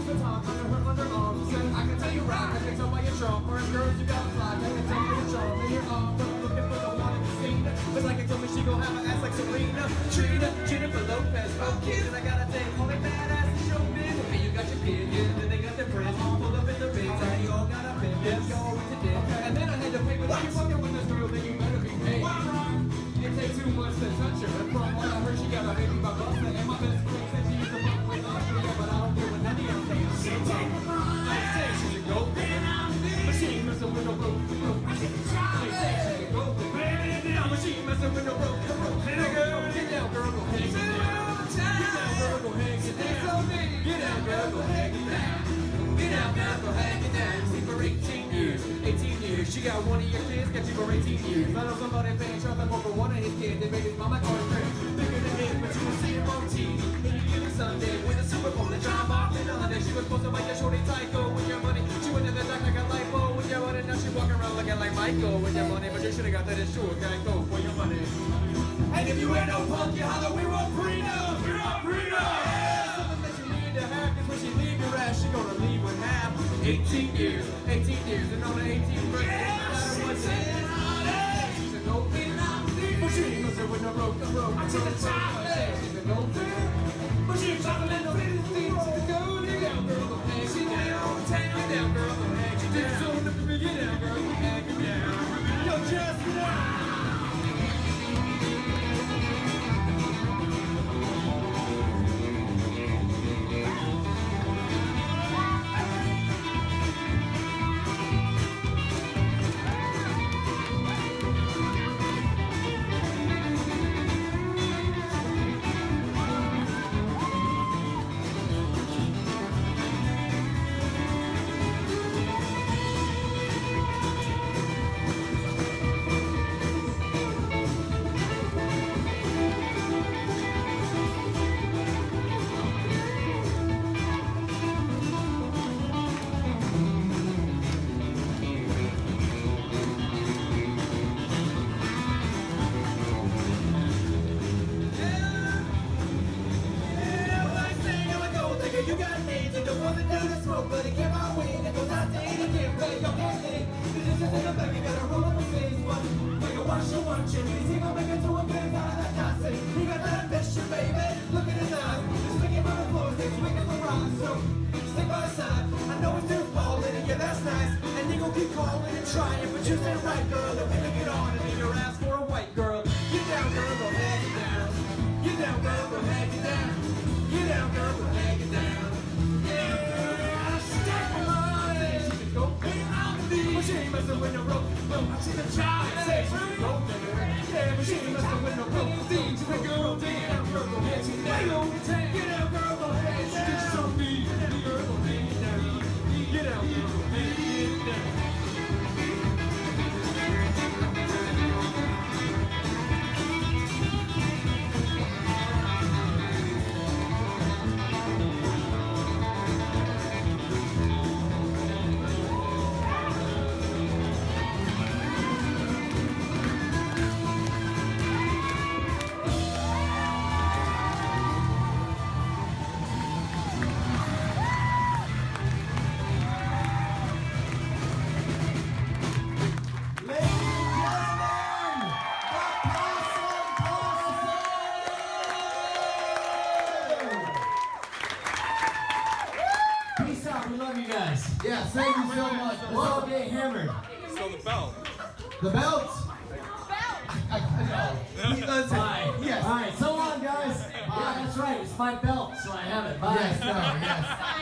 the top under her underarm. She said, I can tell you right, I can tell by your charm. For girls, you gotta fly, I can tell by your charm. And your arm, looking for the one in the scene. But like it told me she gon' have an ass like Serena. Trina, Jennifer Lopez, both kids. And I gotta take only badass to show biz. Okay, you got your kid, yeah, then they got their friends. Pulled up in the bins, and you all got a fit. Yes, y'all went to dinner. And then I had to pay, but if you fucking with this girl, then you better be paid. It takes too much to touch her. And from what I heard, she got a baby by Buster. And my best friend said she used to fuck with Usher. Yeah, but I don't care what none of y'all think. She take my mind. They say she's a gold digger. But she ain't messing with no broke. They say she's a gold digger. But she ain't messing with no broke. Get down, girl, go hang it down. Get down, girl, go hang it down. Get down, girl, go hang it down. Get down, girl, go hang it down. See, for 18 years, 18 years. She got one of your kids, got you for 18 years. I know somebody paying trouble for one of his kids. They made his mama call him crazy. Bigger than his, but you will see him on TV. Any given Sunday, with a Super Bowl, the drive off in London. She was supposed to make a shorty Tycho with your money. She went to the doctor, got lipo with your money. Now she walking around looking like Michael with your money. But you should have got that insurance, guy, go for your money. And if you ain't no punk, you holler, we want freedom. We're on freedom. Yeah, something that you need to have, cause when she leave your ass, she gonna leave with half. 18 years, 18 years, and on the 18th birthday, no matter what she is, she's a gold digger. But she ain't messing with no broke, no broke. She's a child, she's a gold digger. But she ain't trying to let no little things. She's a gold digger. Get down, girl, go hang she down. Get down, girl, go hang she down. So look at me, get down, girl, go hang it down. Yo, just now. You got AIDS, you don't want to do the smoke, but it came my way, and it goes out to eat again, play your candy. The dishes in the back, you gotta roll up the face one. When you wash your one chin, he gon' make it to a bit out of that Posse. He got that ambition, baby, look at his eyes. Just swinging by the floor, they swinging the rocks. So, stick by the side, I know it's too falling, and yeah, that's nice. And you gon' keep calling and trying, but you said right, girl, and we can get on, and then your ass for a white girl. Get down, girl, go hang it down. Get down, girl, go hang it down. Get down, girl, go hang it down. She ain't messing with no rope, no, she's a child. Say she's a gold digger, yeah, but she ain't messing with no rope. She's a girl, damn, girl, go ahead, she's down. Get out, girl, go ahead, she's on me. Girl, go ahead, down. Get out, girl, go ahead, get down. We love you guys. Yeah, thank you so much. Let's all get hammered. So the belt. The belt? Bye. Yes. All right, so long, guys. Yeah, that's right. It's my belt, so I have it. Bye. Yes, no, yes.